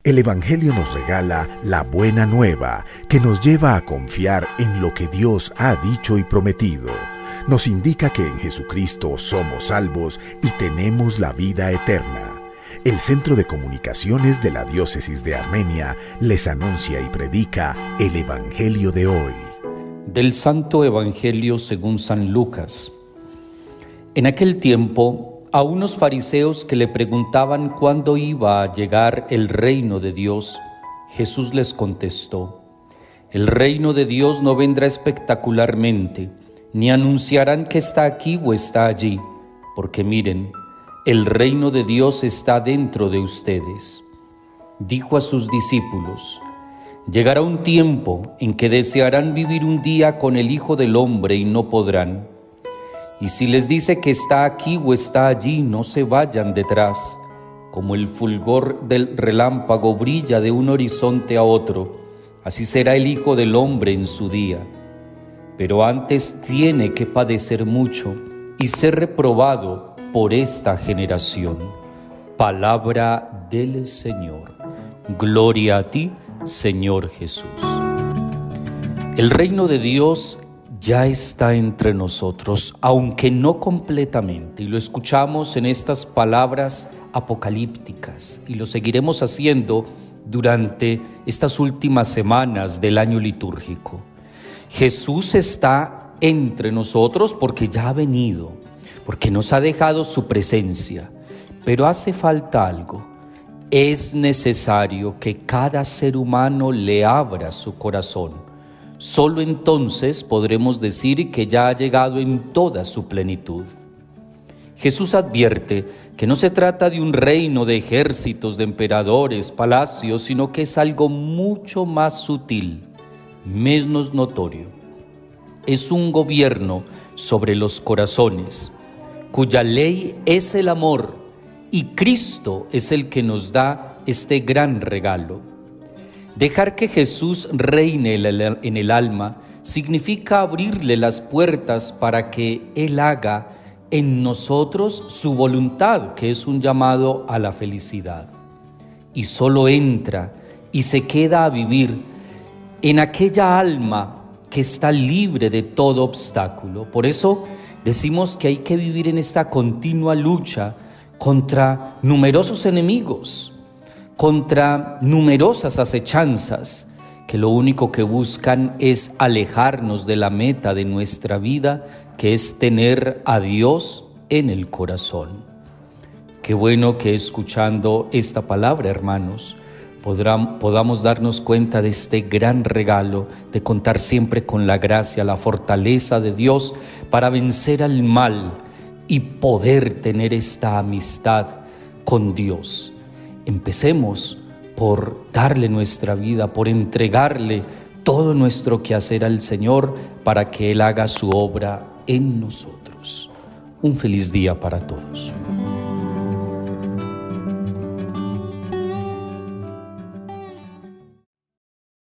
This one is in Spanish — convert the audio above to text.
El Evangelio nos regala la buena nueva que nos lleva a confiar en lo que Dios ha dicho y prometido. Nos indica que en Jesucristo somos salvos y tenemos la vida eterna. El Centro de Comunicaciones de la Diócesis de Armenia les anuncia y predica el Evangelio de hoy. Del Santo Evangelio según San Lucas. En aquel tiempo, a unos fariseos que le preguntaban cuándo iba a llegar el reino de Dios, Jesús les contestó: el reino de Dios no vendrá espectacularmente, ni anunciarán que está aquí o está allí, porque miren, el reino de Dios está dentro de ustedes. Dijo a sus discípulos: llegará un tiempo en que desearán vivir un día con el Hijo del Hombre y no podrán. Y si les dice que está aquí o está allí, no se vayan detrás. Como el fulgor del relámpago brilla de un horizonte a otro, así será el Hijo del Hombre en su día. Pero antes tiene que padecer mucho y ser reprobado por esta generación. Palabra del Señor. Gloria a ti, Señor Jesús. El reino de Dios ya está entre nosotros, aunque no completamente, y lo escuchamos en estas palabras apocalípticas, y lo seguiremos haciendo durante estas últimas semanas del año litúrgico. Jesús está entre nosotros porque ya ha venido, porque nos ha dejado su presencia, pero hace falta algo. Es necesario que cada ser humano le abra su corazón. Solo entonces podremos decir que ya ha llegado en toda su plenitud. Jesús advierte que no se trata de un reino de ejércitos, de emperadores, palacios, sino que es algo mucho más sutil, menos notorio. Es un gobierno sobre los corazones, cuya ley es el amor, y Cristo es el que nos da este gran regalo. Dejar que Jesús reine en el alma significa abrirle las puertas para que Él haga en nosotros su voluntad, que es un llamado a la felicidad. Y solo entra y se queda a vivir en aquella alma que está libre de todo obstáculo. Por eso decimos que hay que vivir en esta continua lucha contra numerosos enemigos, contra numerosas acechanzas, que lo único que buscan es alejarnos de la meta de nuestra vida, que es tener a Dios en el corazón. Qué bueno que escuchando esta palabra, hermanos, podamos darnos cuenta de este gran regalo de contar siempre con la gracia, la fortaleza de Dios para vencer al mal y poder tener esta amistad con Dios. Empecemos por darle nuestra vida, por entregarle todo nuestro quehacer al Señor para que Él haga su obra en nosotros. Un feliz día para todos.